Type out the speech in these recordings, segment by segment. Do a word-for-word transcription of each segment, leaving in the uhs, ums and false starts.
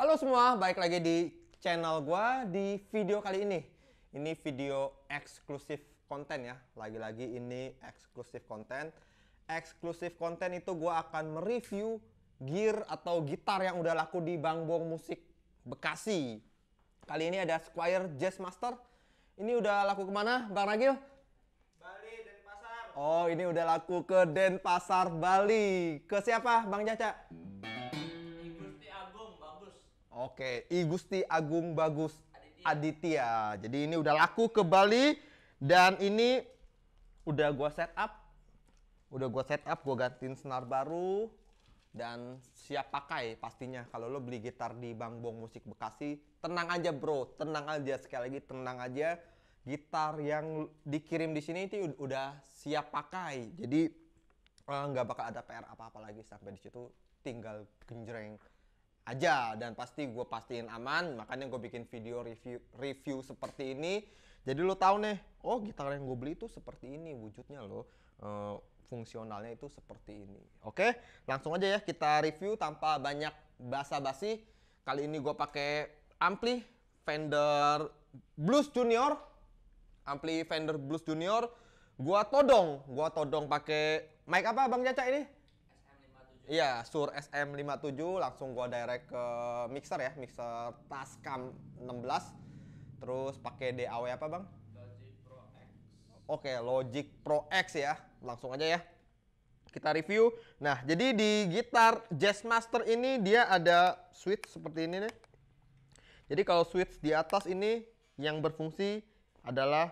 Halo semua, balik lagi di channel gua di video kali ini. Ini video eksklusif konten ya. Lagi-lagi ini eksklusif konten. Eksklusif konten itu gua akan mereview gear atau gitar yang udah laku di Bang Bong Musik Bekasi. Kali ini ada Squier Jazzmaster. Ini udah laku kemana, Bang Nagil? Bali, Denpasar. Oh, ini udah laku ke Denpasar, Bali. Ke siapa, Bang Caca? I Gusti Agung bagus. Oke, I Gusti Agung Bagus Aditya. Aditya. Jadi ini udah laku ke Bali dan ini udah gua set up. Udah gua set up, gua gantiin senar baru dan siap pakai pastinya. Kalau lo beli gitar di Bang Bong Musik Bekasi, tenang aja bro, tenang aja, sekali lagi tenang aja. Gitar yang dikirim di sini itu udah siap pakai. Jadi nggak bakal ada P R apa-apa lagi sampai di situ, tinggal genjreng aja dan pasti gue pastiin aman. Makanya gue bikin video review review seperti ini. Jadi lo tahu nih, oh gitar yang gue beli itu seperti ini wujudnya lo, uh, fungsionalnya itu seperti ini. Oke, langsung aja ya kita review tanpa banyak basa-basi. Kali ini gue pakai ampli Fender Blues Junior, ampli Fender Blues Junior. Gua todong, gua todong pakai mic apa Bang Caca ini? S M lima tujuh. Iya, Shure S M lima tujuh. Langsung gua direct ke mixer ya, mixer Tascam enam belas. Terus pakai D A W apa Bang? Logic Pro X. Oke, Logic Pro X ya. Langsung aja ya kita review. Nah, jadi di gitar Jazzmaster ini dia ada switch seperti ini nih. Jadi kalau switch di atas ini yang berfungsi adalah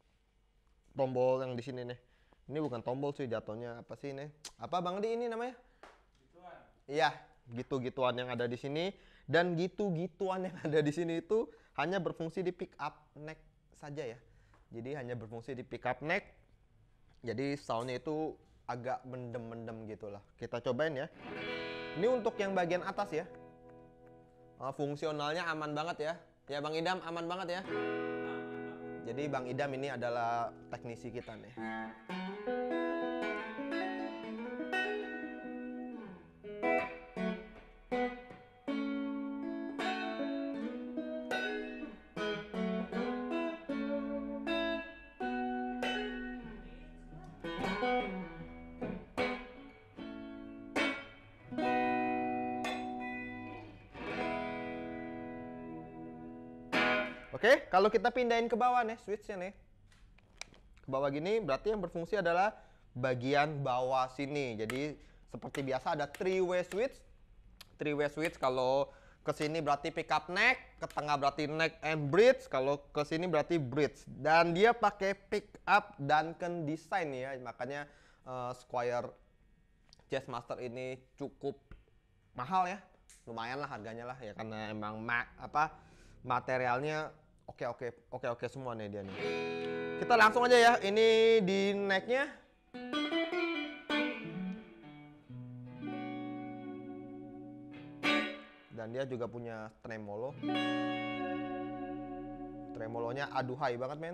tombol yang di sini nih. Ini bukan tombol sih jatuhnya, apa sih ini? Apa Bang Di ini namanya? Gituan. Iya, gitu-gituan yang ada di sini, dan gitu-gituan yang ada di sini itu hanya berfungsi di pick up neck saja ya. Jadi hanya berfungsi di pick up neck. Jadi soundnya itu agak mendem-mendem gitulah. Kita cobain ya. Ini untuk yang bagian atas ya. Uh, fungsionalnya aman banget ya. Ya Bang Idam aman banget ya. Jadi Bang Idam ini adalah teknisi kita nih. Oke, kalau kita pindahin ke bawah nih, switchnya nih. Ke bawah gini, berarti yang berfungsi adalah bagian bawah sini. Jadi seperti biasa ada three way switch. Three way switch kalau ke sini berarti pick up neck, ke tengah berarti neck and bridge, kalau ke sini berarti bridge. Dan dia pakai pick up Duncan design ya. Makanya uh, Squier Jazzmaster ini cukup mahal ya. Lumayan lah harganya lah ya, karena emang ma apa materialnya oke oke oke oke semua nih dia nih. Kita langsung aja ya, ini di necknya. Dan dia juga punya tremolo. Tremolonya aduhai banget men.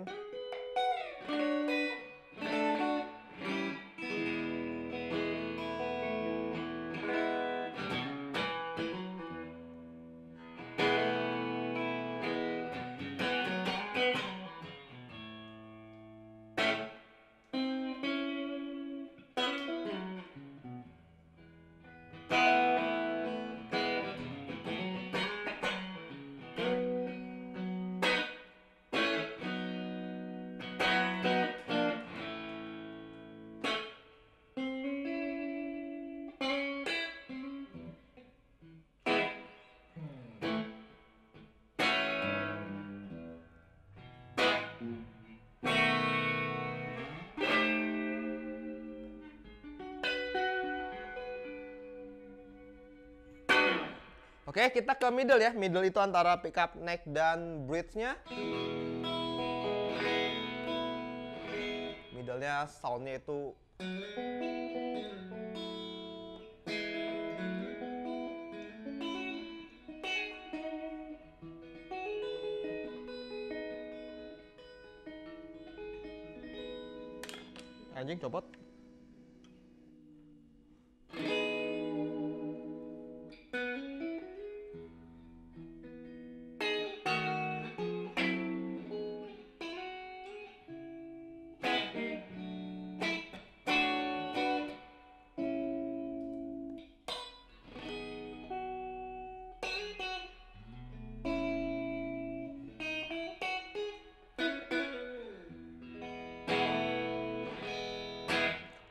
Oke, kita ke middle ya. Middle itu antara pickup neck dan bridge-nya. Middle-nya sound-nya itu anjing copot.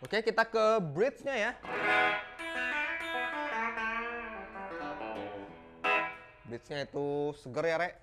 Oke, kita ke bridge-nya ya. Bridge-nya itu seger ya, Rek.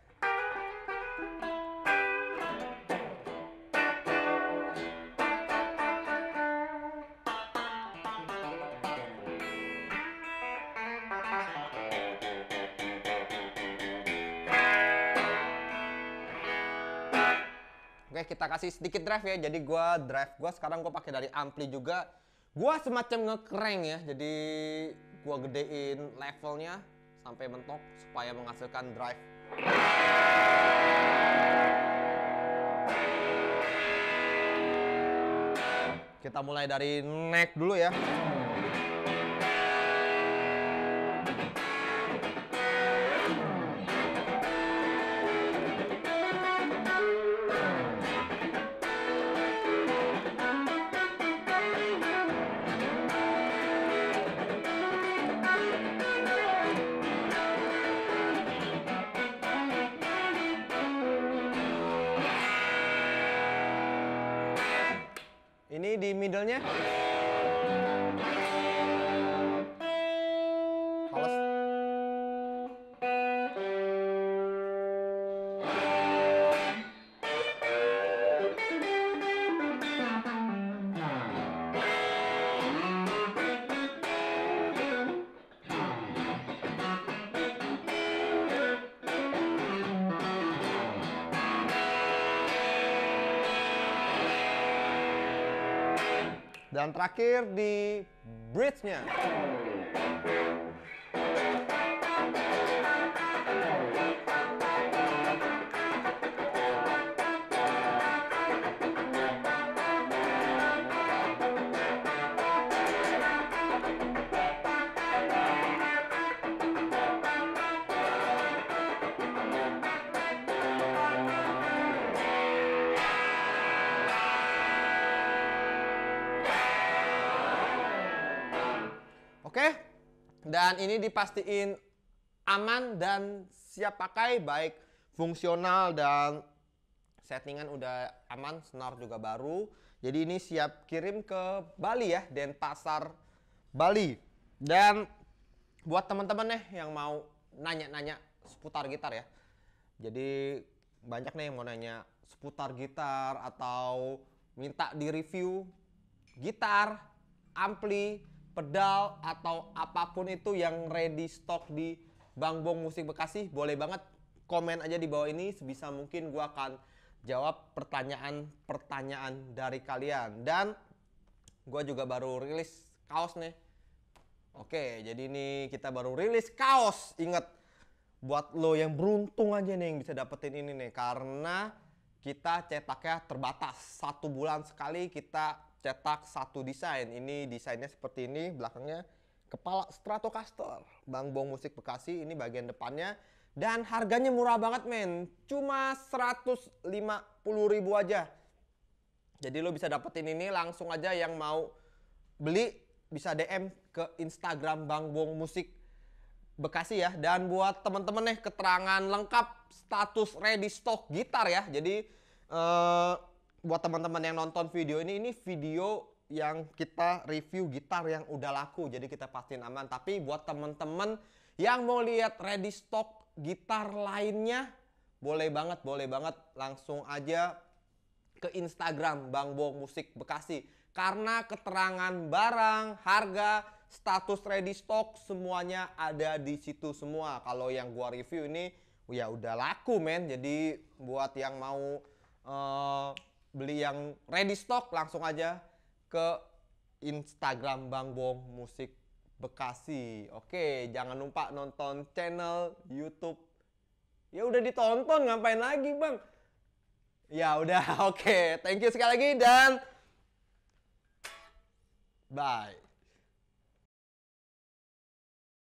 Oke, kita kasih sedikit drive ya. Jadi gua drive gua sekarang gua pakai dari ampli juga. Gua semacam nge-crank ya. Jadi gua gedein levelnya sampai mentok supaya menghasilkan drive. Kita mulai dari neck dulu ya. Ini di middle-nya. Halus. Dan terakhir di bridge-nya. Oke, dan ini dipastiin aman dan siap pakai, baik fungsional dan settingan udah aman, senar juga baru. Jadi ini siap kirim ke Bali ya, Denpasar, Bali. Dan buat teman-teman nih yang mau nanya-nanya seputar gitar ya. Jadi banyak nih yang mau nanya seputar gitar atau minta di review gitar, ampli, pedal atau apapun itu yang ready stock di Bang Bong Musik Bekasi, boleh banget komen aja di bawah ini. Sebisa mungkin gua akan jawab pertanyaan-pertanyaan dari kalian. Dan gua juga baru rilis kaos nih. Oke, jadi ini kita baru rilis kaos. Ingat, buat lo yang beruntung aja nih yang bisa dapetin ini nih, karena kita cetaknya terbatas. Satu bulan sekali kita cetak satu desain. Ini desainnya seperti ini, belakangnya kepala Stratocaster Bang Bong Musik Bekasi, ini bagian depannya. Dan harganya murah banget men, cuma seratus lima puluh ribu aja. Jadi lo bisa dapetin ini langsung aja, yang mau beli bisa D M ke Instagram Bang Bong Musik Bekasi ya. Dan buat temen-temen nih, keterangan lengkap status ready stock gitar ya. Jadi eh, buat teman-teman yang nonton video ini, ini video yang kita review gitar yang udah laku, jadi kita pastiin aman. Tapi buat teman-teman yang mau lihat ready stock gitar lainnya, boleh banget, boleh banget langsung aja ke Instagram Bang Bong Musik Bekasi. Karena keterangan barang, harga, status ready stock semuanya ada di situ semua. Kalau yang gua review ini ya udah laku men. Jadi buat yang mau uh, beli yang ready stock, langsung aja ke Instagram Bang Bong Musik Bekasi. Oke, jangan lupa nonton channel YouTube. Ya udah ditonton, ngapain lagi bang? Ya udah, oke. Thank you sekali lagi dan bye.